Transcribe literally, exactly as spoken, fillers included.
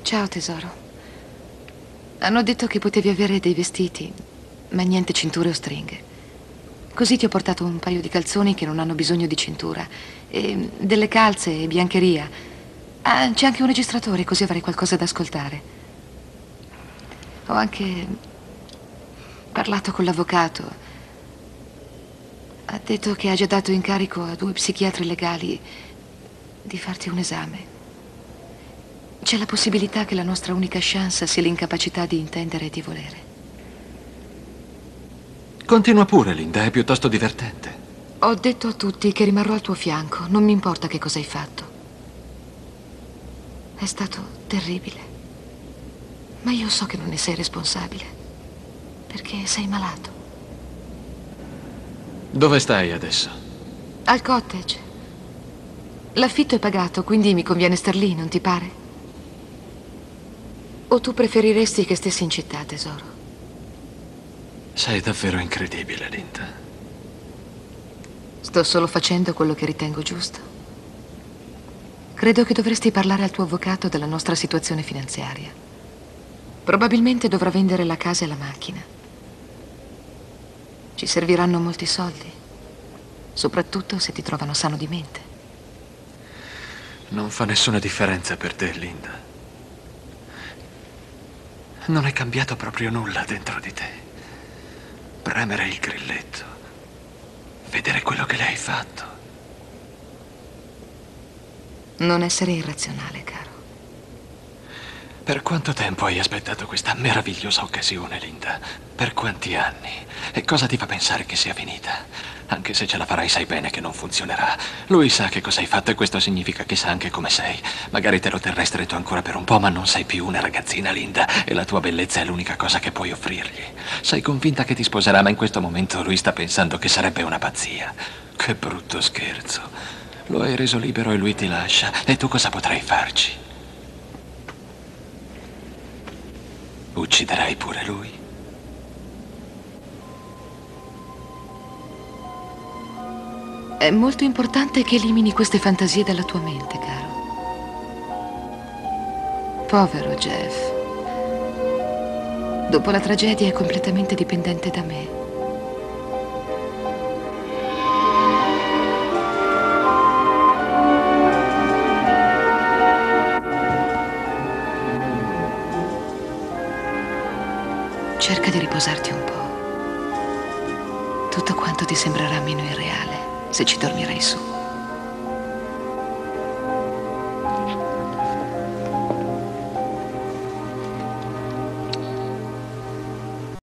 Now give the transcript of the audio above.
Ciao tesoro. Hanno detto che potevi avere dei vestiti, ma niente cinture o stringhe. Così ti ho portato un paio di calzoni che non hanno bisogno di cintura e delle calze e biancheria. Ah, c'è anche un registratore, così avrai qualcosa da ascoltare. Ho anche parlato con l'avvocato. Ha detto che ha già dato incarico a due psichiatri legali di farti un esame. C'è la possibilità che la nostra unica chance sia l'incapacità di intendere e di volere. Continua pure, Linda, è piuttosto divertente. Ho detto a tutti che rimarrò al tuo fianco, non mi importa che cosa hai fatto. È stato terribile. Ma io so che non ne sei responsabile, perché sei malato. Dove stai adesso? Al cottage. L'affitto è pagato, quindi mi conviene star lì, non ti pare? O tu preferiresti che stessi in città, tesoro? Sei davvero incredibile, Linda. Sto solo facendo quello che ritengo giusto. Credo che dovresti parlare al tuo avvocato della nostra situazione finanziaria. Probabilmente dovrà vendere la casa e la macchina. Ci serviranno molti soldi, soprattutto se ti trovano sano di mente. Non fa nessuna differenza per te, Linda. Non è cambiato proprio nulla dentro di te. Premere il grilletto, vedere quello che le hai fatto. Non essere irrazionale, caro. Per quanto tempo hai aspettato questa meravigliosa occasione, Linda? Per quanti anni? E cosa ti fa pensare che sia finita? Anche se ce la farai, sai bene che non funzionerà. Lui sa che cosa hai fatto e questo significa che sa anche come sei. Magari te lo terrai stretto ancora per un po', ma non sei più una ragazzina, Linda. E la tua bellezza è l'unica cosa che puoi offrirgli. Sei convinta che ti sposerà, ma in questo momento lui sta pensando che sarebbe una pazzia. Che brutto scherzo. Lo hai reso libero e lui ti lascia. E tu cosa potrai farci? Ucciderai pure lui? È molto importante che elimini queste fantasie dalla tua mente, caro. Povero Jeff. Dopo la tragedia è completamente dipendente da me. Cerca di riposarti un po'. Tutto quanto ti sembrerà meno irreale se ci dormirai su.